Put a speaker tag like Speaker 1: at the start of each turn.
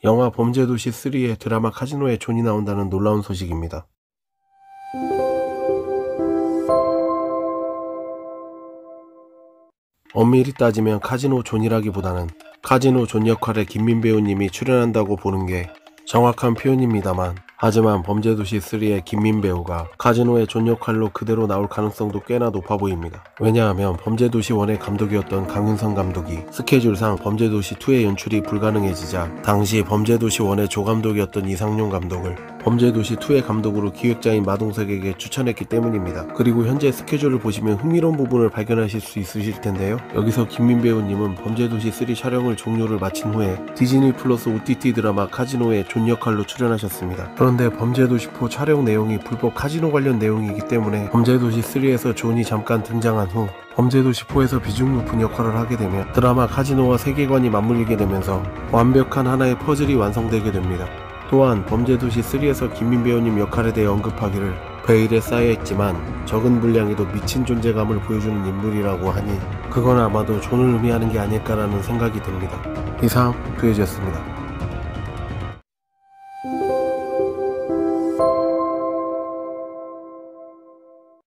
Speaker 1: 영화 범죄도시 3의 드라마 카지노에 존이 나온다는 놀라운 소식입니다. 엄밀히 따지면 카지노 존이라기보다는 카지노 존 역할에 김민 배우님이 출연한다고 보는 게 정확한 표현입니다만, 하지만 범죄도시 3의 김민 배우가 카지노의 존 역할로 그대로 나올 가능성도 꽤나 높아 보입니다. 왜냐하면 범죄도시 1의 감독이었던 강윤성 감독이 스케줄상 범죄도시 2의 연출이 불가능해지자 당시 범죄도시 1의 조감독이었던 이상용 감독을 범죄도시 2의 감독으로 기획자인 마동석에게 추천했기 때문입니다. 그리고 현재 스케줄을 보시면 흥미로운 부분을 발견하실 수 있으실 텐데요. 여기서 김민 배우님은 범죄도시 3 촬영을 종료를 마친 후에 디즈니 플러스 OTT 드라마 카지노에 존 역할로 출연하셨습니다. 그런데 범죄도시4 촬영 내용이 불법 카지노 관련 내용이기 때문에 범죄도시 3에서 존이 잠깐 등장한 후 범죄도시4에서 비중 높은 역할을 하게 되면 드라마 카지노와 세계관이 맞물리게 되면서 완벽한 하나의 퍼즐이 완성되게 됩니다. 또한 범죄도시 3에서 김민 배우님 역할에 대해 언급하기를 베일에 쌓여있지만 적은 분량에도 미친 존재감을 보여주는 인물이라고 하니 그건 아마도 존을 의미하는 게 아닐까라는 생각이 듭니다. 이상 두해지였습니다.